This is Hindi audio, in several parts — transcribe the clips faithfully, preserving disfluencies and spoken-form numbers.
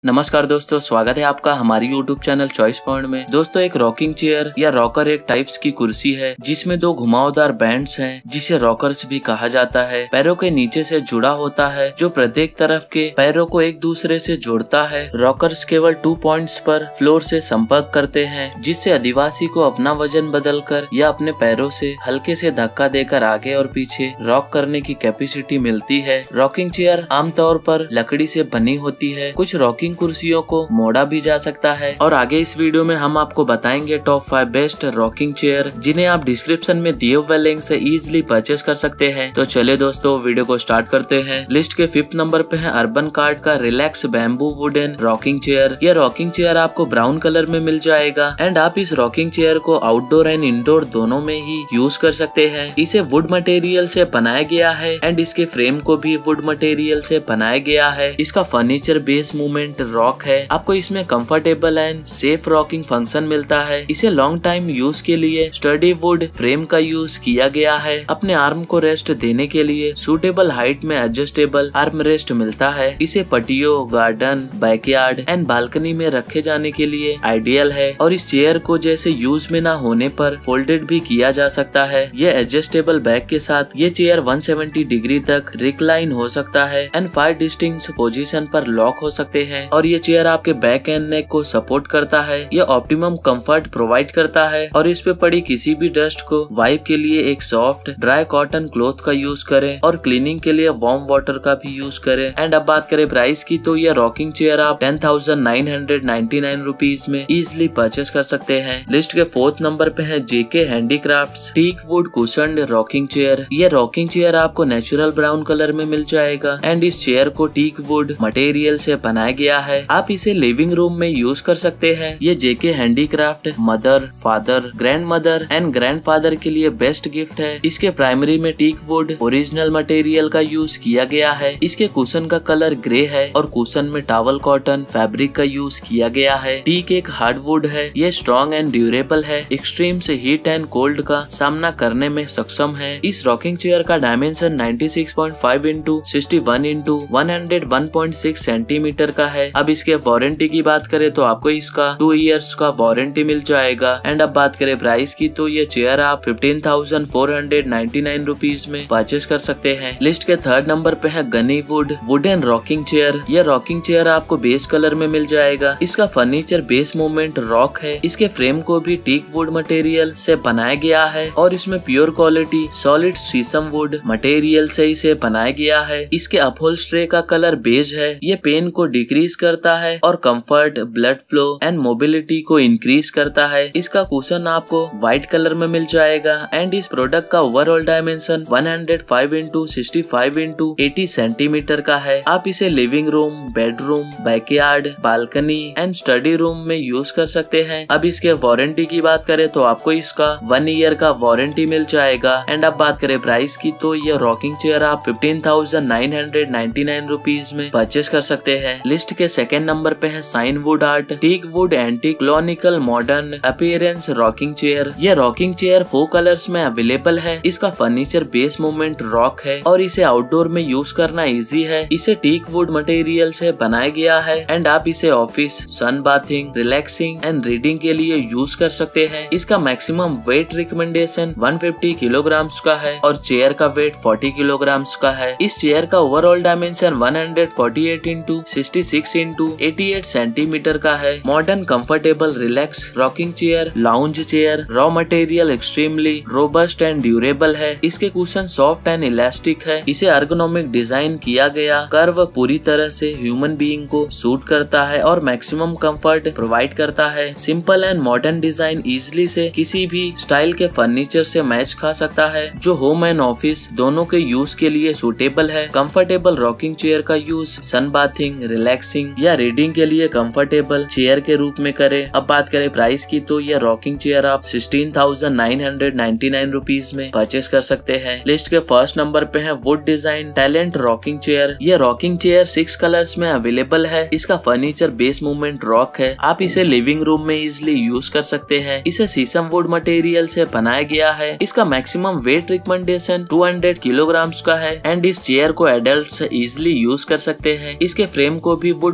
नमस्कार दोस्तों, स्वागत है आपका हमारी यूट्यूब चैनल चॉइस पॉइंट में। दोस्तों, एक रॉकिंग चेयर या रॉकर एक टाइप्स की कुर्सी है जिसमें दो घुमावदार बैंड्स हैं जिसे रॉकर्स भी कहा जाता है। पैरों के नीचे से जुड़ा होता है जो प्रत्येक तरफ के पैरों को एक दूसरे से जोड़ता है। रॉकर्स केवल टू पॉइंट्स पर फ्लोर से संपर्क करते हैं जिससे अधिवासी को अपना वजन बदलकर या अपने पैरों से हल्के से धक्का देकर आगे और पीछे रॉक करने की कैपेसिटी मिलती है। रॉकिंग चेयर आमतौर पर लकड़ी से बनी होती है। कुछ रॉकिंग कुर्सियों को मोड़ा भी जा सकता है और आगे इस वीडियो में हम आपको बताएंगे top five best rocking chair जिन्हें आप डिस्क्रिप्शन में दिए हुए लिंक से इजीली परचेस कर सकते हैं। तो चलिए दोस्तों, वीडियो को स्टार्ट करते हैं। लिस्ट के फिफ्थ नंबर पे है अर्बन कार्ड का relax bamboo wooden rocking chair. यह रॉकिंग चेयर आपको ब्राउन कलर में मिल जाएगा एंड आप इस रॉकिंग चेयर को आउटडोर एंड इंडोर दोनों में ही यूज कर सकते हैं। इसे वुड मटेरियल से बनाया गया है एंड इसके फ्रेम को भी वुड मटेरियल से बनाया गया है। इसका फर्नीचर बेस मूवमेंट रॉक है। आपको इसमें comfortable and safe rocking function मिलता है। इसे लॉन्ग टाइम यूज के लिए स्टडी वुड फ्रेम का यूज किया गया है। अपने आर्म को रेस्ट देने के लिए सूटेबल हाइट में एडजस्टेबल आर्म रेस्ट मिलता है। इसे patio, garden, backyard and balcony में रखे जाने के लिए आइडियल है और इस चेयर को जैसे यूज में ना होने पर फोल्डेड भी किया जा सकता है। यह एडजस्टेबल बैक के साथ ये चेयर वन सेवेंटी डिग्री तक रिक्लाइन हो सकता है एंड फाइव डिस्टिंक्ट पोजीशन पर लॉक हो सकते हैं और ये चेयर आपके बैक एंड नेक को सपोर्ट करता है। यह ऑप्टिमम कंफर्ट प्रोवाइड करता है और इस पे पड़ी किसी भी डस्ट को वाइप के लिए एक सॉफ्ट ड्राई कॉटन क्लॉथ का यूज करें और क्लीनिंग के लिए वार्म वाटर का भी यूज करें। एंड अब बात करें प्राइस की, तो यह रॉकिंग चेयर आप ten thousand nine hundred ninety nine rupees में इजिली परचेस कर सकते हैं। लिस्ट के फोर्थ नंबर पे है JK handicrafts teak wood cushioned rocking chair. यह रॉकिंग चेयर आपको नेचुरल ब्राउन कलर में मिल जाएगा एंड इस चेयर को टीक वुड मटेरियल से बनाया गया है। आप इसे लिविंग रूम में यूज कर सकते हैं। ये JK handicraft mother, father, grand mother and grand father के लिए बेस्ट गिफ्ट है। इसके प्राइमरी में टीक वुड ओरिजिनल मटेरियल का यूज किया गया है। इसके कुशन का कलर ग्रे है और कुशन में टॉवल कॉटन फैब्रिक का यूज किया गया है। टीक एक हार्ड वुड है। ये स्ट्रॉन्ग एंड ड्यूरेबल है। एक्सट्रीम से हीट एंड कोल्ड का सामना करने में सक्षम है। इस रॉकिंग चेयर का dimension ninety six point five into sixty one into one hundred one point six centimetre का है। अब इसके वारंटी की बात करें तो आपको इसका टू इयर्स का वारंटी मिल जाएगा। एंड अब बात करें प्राइस की, तो ये चेयर आप fifteen thousand four hundred ninety nine rupees में परचेस कर सकते हैं। लिस्ट के थर्ड नंबर पे है गनी वुड वुडन रॉकिंग चेयर। यह रॉकिंग चेयर आपको बेस कलर में मिल जाएगा। इसका फर्नीचर बेस मूवमेंट रॉक है। इसके फ्रेम को भी टीक वुड मटेरियल से बनाया गया है और इसमें pure quality solid sheesham wood material से इसे बनाया गया है। इसके अपहोल्स्ट्री का कलर बेज है। ये पेन को डिक्रीज करता है और comfort, blood flow and mobility को इंक्रीज करता है। इसका कुशन आपको व्हाइट कलर में मिल जाएगा एंड इस प्रोडक्ट का overall dimension one hundred five into sixty five into eighty centimetre का है। आप इसे living room, bedroom, backyard, balcony and study room में यूज कर सकते हैं। अब इसके वारंटी की बात करें तो आपको इसका वन ईयर का वारंटी मिल जाएगा। एंड अब बात करें प्राइस की, तो यह रॉकिंग चेयर आप fifteen thousand nine hundred ninety nine rupees में परचेस कर सकते हैं। लिस्ट के सेकंड नंबर पे है sign wood art teak wood anti क्लॉनिकल मॉडर्न अपीयरेंस रॉकिंग चेयर। यह रॉकिंग चेयर फोर कलर्स में अवेलेबल है। इसका फर्नीचर बेस मूवमेंट रॉक है और इसे आउटडोर में यूज करना इजी है। इसे टीक वुड मटेरियल से बनाया गया है एंड आप इसे office, sun bathing, relaxing and reading के लिए यूज कर सकते हैं। इसका maximum weight recommendation one fifty kilogram का है और चेयर का वेट फोर्टी किलोग्राम का है। इस चेयर का overall dimension one hundred forty eight into sixty six into eighty eight centimetre का है। Modern, comfortable, relax rocking chair, lounge chair, raw material extremely robust and durable है। इसके कुशन सॉफ्ट एंड इलास्टिक है। इसे अर्गोनोमिक डिजाइन किया गया कर्व पूरी तरह से ह्यूमन बीइंग को सूट करता है और मैक्सिमम कंफर्ट प्रोवाइड करता है। Simple and modern design easily से किसी भी स्टाइल के फर्नीचर से मैच खा सकता है जो होम एंड ऑफिस दोनों के यूज के लिए सूटेबल है। कंफर्टेबल रॉकिंग चेयर का यूज सन बाथिंग, रिलैक्सिंग या रीडिंग के लिए कंफर्टेबल चेयर के रूप में करें। अब बात करें प्राइस की, तो यह रॉकिंग चेयर आप sixteen thousand nine hundred ninety nine rupees में परचेस कर सकते हैं। लिस्ट के फर्स्ट नंबर पे है wood design talent rocking chair. यह रॉकिंग चेयर सिक्स कलर्स में अवेलेबल है। इसका फर्नीचर बेस मूवमेंट रॉक है। आप इसे लिविंग रूम में इजिली यूज कर सकते हैं। इसे शीशम वुड मटेरियल से बनाया गया है। इसका maximum weight recommendation two hundred kilogram का है एंड इस चेयर को एडल्ट इजिली यूज कर सकते हैं। इसके फ्रेम को भी वुड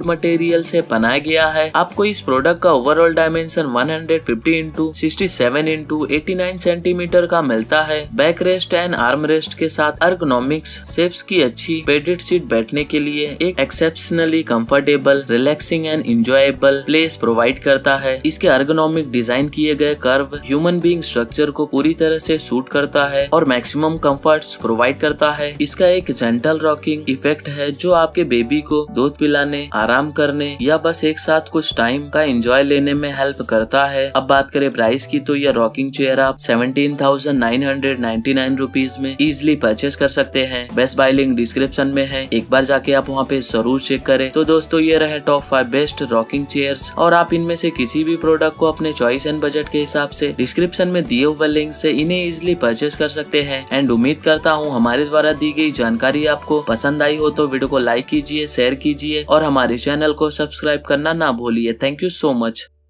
वुड मटेरियल से बनाया गया है। आपको इस प्रोडक्ट का overall dimension one hundred fifty into sixty seven into eighty nine centimetre का मिलता है। Back rest and arm rest के साथ अर्गोनॉमिक्स शेप्स की अच्छी पेडेड सीट बैठने के लिए एक exceptionally comfortable, relaxing and enjoyable place provide करता है। इसके अर्गोनॉमिक डिजाइन किए गए कर्व ह्यूमन बीइंग स्ट्रक्चर को पूरी तरह से सूट करता है और मैक्सिमम कंफर्ट्स प्रोवाइड करता है। इसका एक जेंटल रॉकिंग इफेक्ट है जो आपके बेबी को दूध पिलाने, आराम करने या बस एक साथ कुछ टाइम का एंजॉय लेने में हेल्प करता है। अब बात करें प्राइस की, तो यह रॉकिंग चेयर आप seventeen thousand nine hundred ninety nine rupees में इजिली परचेस कर सकते हैं। बेस्ट बाय लिंक डिस्क्रिप्शन में है, एक बार जाके आप वहाँ पे जरूर चेक करें। तो दोस्तों ये रहे top five best rocking chairs, और आप इनमें से किसी भी प्रोडक्ट को अपने चॉइस एंड बजट के हिसाब से डिस्क्रिप्शन में दिए हुए लिंक से इन्हें इजिली परचेस कर सकते हैं। एंड उम्मीद करता हूँ हमारे द्वारा दी गई जानकारी आपको पसंद आई हो तो वीडियो को लाइक कीजिए, शेयर कीजिए और हमारे चैनल को सब्सक्राइब करना ना भूलिए। Thank you so much.